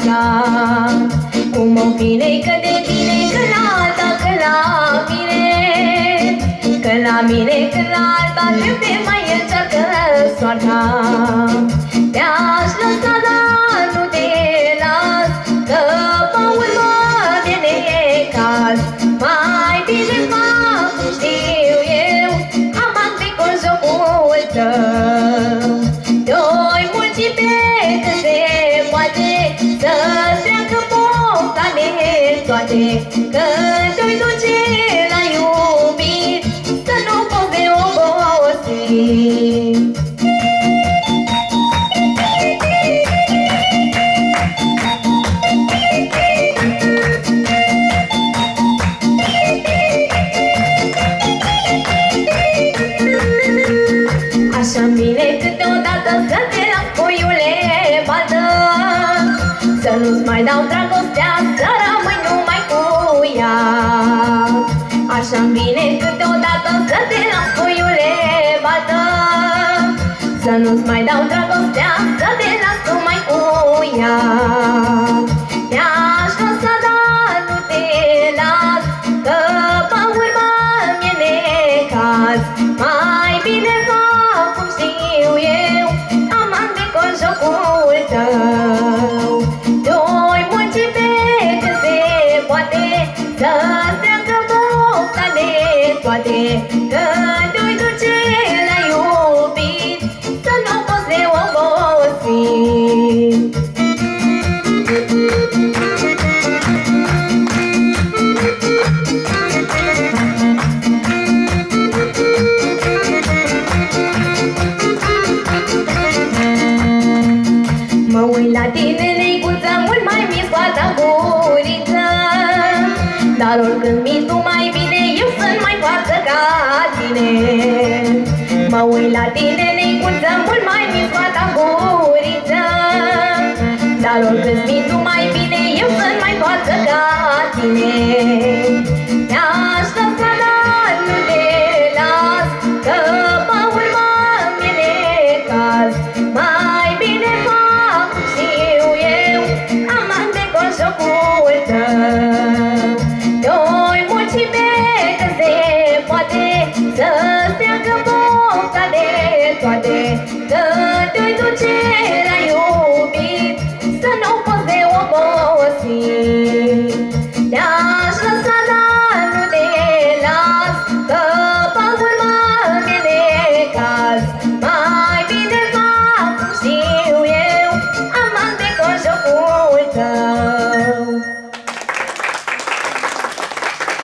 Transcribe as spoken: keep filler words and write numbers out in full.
soarta. Cum o vine că de bine, că la alta, că la mine, că la mine, că la alta, trebuie mai încearcă soarta. Te-aș lăsa, dar nu te las, că pe urmă vine caz. Mai bine fac cum știu eu, amante cu jocul tău. Doi mulți pe cât se poate, să-ți treacă pofta de toate. Când te-i duce la iubit, să nu poți de obosit. Așa-mi vine câteodată să te las, puiule, bată, să nu-ți mai dau dragostea, să rămâi numai cu ea. Așa-mi vine câteodată să te las, puiule, bată, să nu-ți mai dau dragostea, să te las numai cu ea. Te-aș lăsa, dar nu te las, că pe urmă mi-e necaz. Mai bine fac cum știu eu, amante cu jocul tău. Doi mulți pe cât se poate, să-ți treacă pofta de toate. Când te-i duce la iubit, să nu poți de obosit. Mă uit la tine, neicuță, mult mai mi scoată guriță, dar oricând mi tu mai bine, eu sunt mai forță ca tine. Mă uit la tine, neicuță, mult mai mi scoată guriță, dar oricând mi tu mai bine, eu sunt mai forță ca tine.